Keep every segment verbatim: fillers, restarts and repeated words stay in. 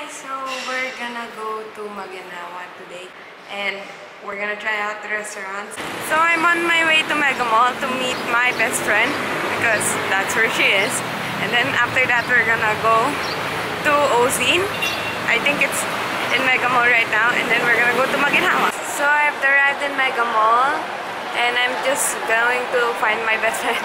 So we're gonna go to Maginhawa today and we're gonna try out the restaurants. So I'm on my way to Mega Mall to meet my best friend because that's where she is. And then after that we're gonna go to Ozine. I think it's in Mega Mall right now, and then we're gonna go to Maginhawa. So I've arrived in Mega Mall and I'm just going to find my best friend.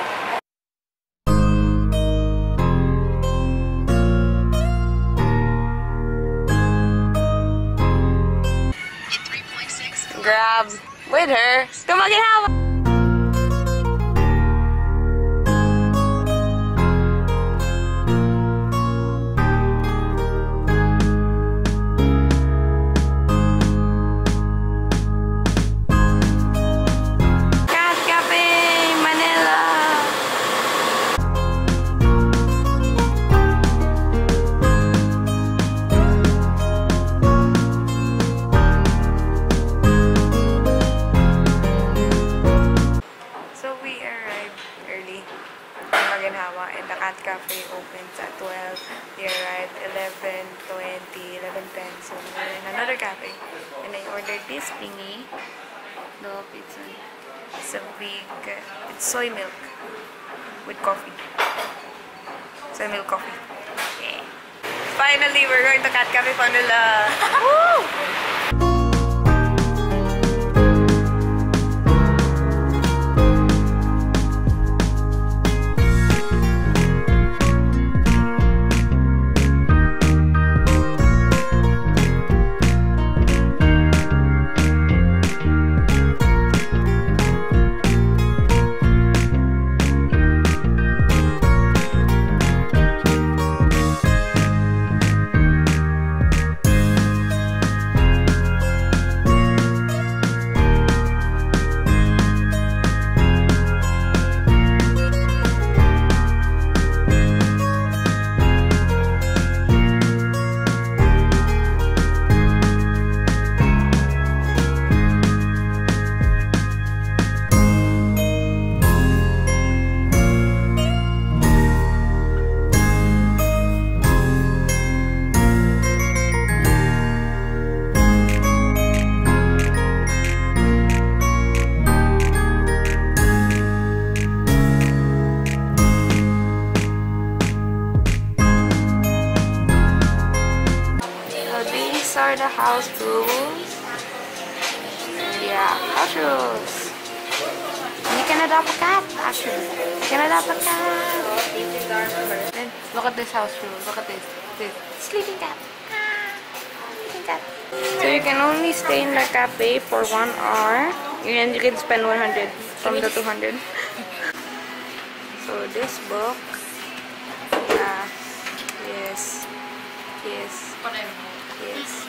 Grab with her to Maginhawa. Cat Cafe Manila. And the Cat Cafe opens at twelve. We arrived eleven twenty, eleven ten. So we're in another cafe. And I ordered this thingy. Look, it's a, it's a big, it's soy milk with coffee. Soy milk coffee. Yeah. Finally, we're going to Cat Cafe Manila. Woo! These are the house rules. Yeah, house rules. You can adopt a cat, actually. You can adopt a cat. Then look at this house rule. Look at this. This sleeping cat. Ah, sleeping cat. So you can only stay in the cafe for one hour, and you can spend one hundred from the two hundred. So this book. Yeah. Yes. Yes. Yes.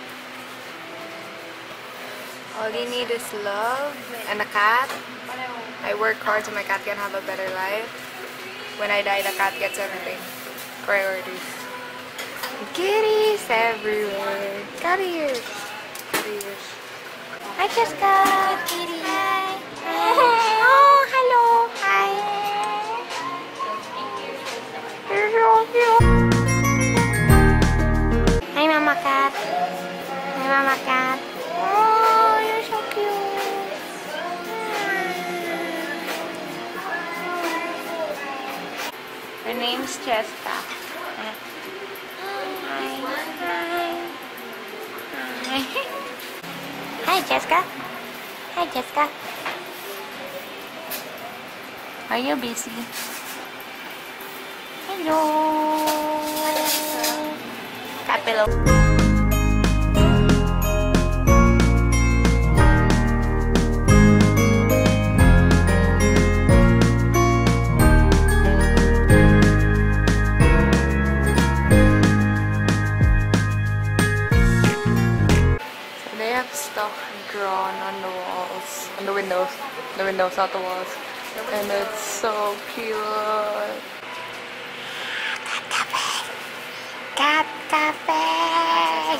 All you need is love and a cat. I work hard so my cat can have a better life. When I die, the cat gets everything. Priorities. Kitties everywhere. Cat ears. Cat ears. Hi, Jessica. Kitty. Hi. Oh, hello. Hi. You're so cute. Hi, Mama Cat. Hi, Mama Cat. Oh, you're so cute. Her name's Jessica. Hi. Hi. Hi. Hi, Jessica. Hi, Jessica. Are you busy? Hello. Cat pillow. Stuff drawn on the walls, on the windows, the windows, not the walls, and it's so cute. Cat Cafe.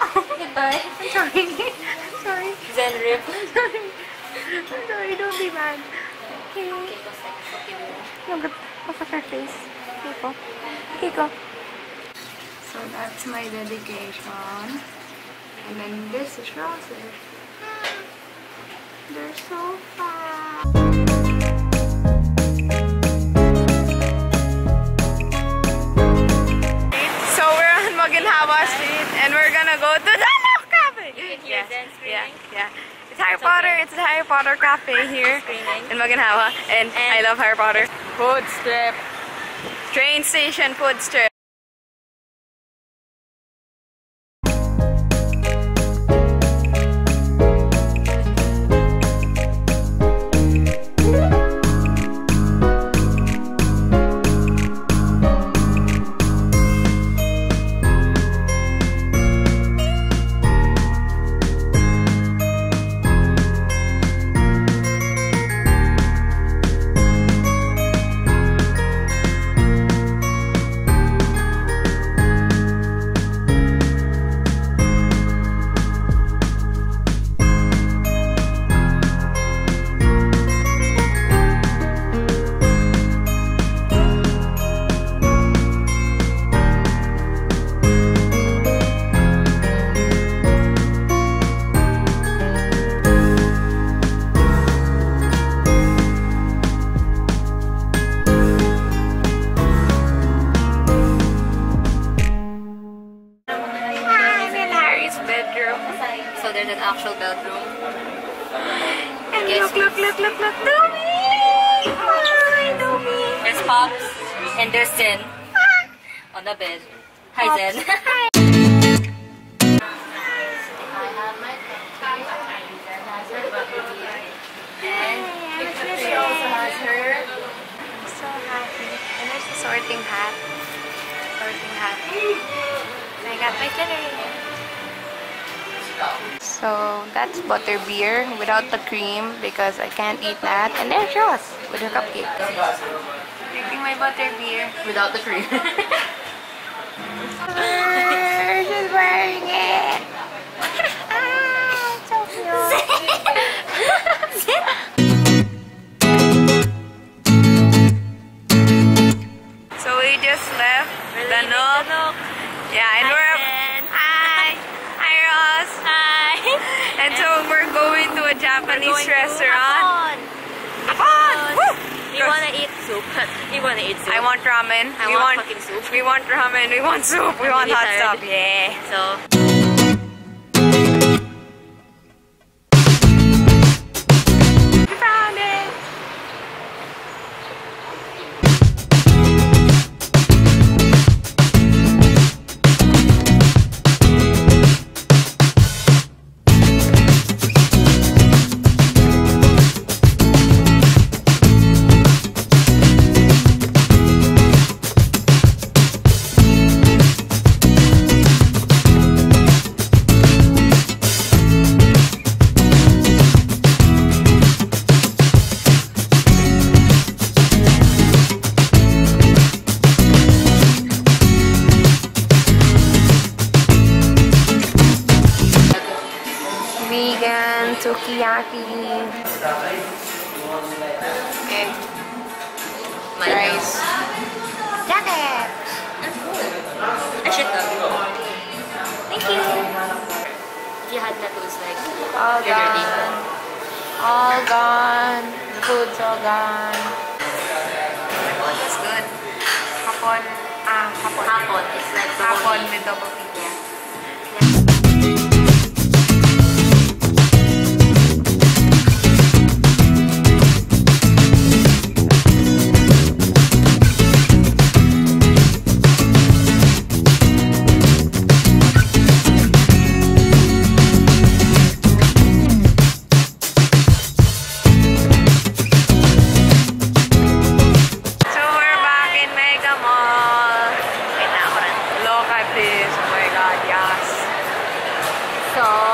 Goodbye. I'm sorry. I'm sorry. Zen rip. I'm sorry. I'm sorry. Don't be mad. Okay. Look at, look at her face. Kiko. Kiko. So that's my dedication. And then this is roses. They're so fast. So we're on Maginhawa Street and we're gonna go to the Nook Cafe. Yes. Yeah, yeah. It's Harry Potter. Okay. It's a Harry Potter cafe here in Maginhawa, and, and I love Harry Potter. Food strip. Train station food strip. So there's an actual bedroom. And Guess look, look, look, look, look, Domi! Hi, Domi! There's Pops and there's Zen on the bed. Hi, Zen. And she also has her. I'm so happy. And there's a sorting hat. Sorting hat. And I got my dinner. So that's butterbeer without the cream because I can't eat that. And there's Ross with her cupcake. Drinking my butterbeer Without the cream. She's wearing it. Ah, so cute. So we just left the Nook. Yeah, and Hi, we're Zen. Hi. Hi, Ross. Hi. And so we're going to a Japanese We're going to restaurant. Happon. Happon! Woo! We wanna eat soup. We wanna eat soup. I want ramen. I we want want fucking soup. We want ramen. We want soup. We I'm want really hot tired. stuff. Yeah. So We found it. Vegan sukiyaki and my rice. Jacket. I should go. Thank you. If you had tattoos like All you're dirty. gone. All gone. The food's all gone. What was good? Happon. Ah, Happon. Happon. It's like the Happon one- with double P. Yeah. So we're back in Mega Mall. Look at this. Oh my god, yes. So